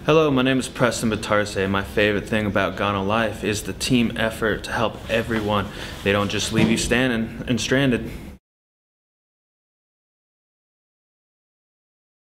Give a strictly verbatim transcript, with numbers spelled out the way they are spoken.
Hello, my name is Preston Batarse. My favorite thing about GanoLife is the team effort to help everyone. They don't just leave you standing and stranded.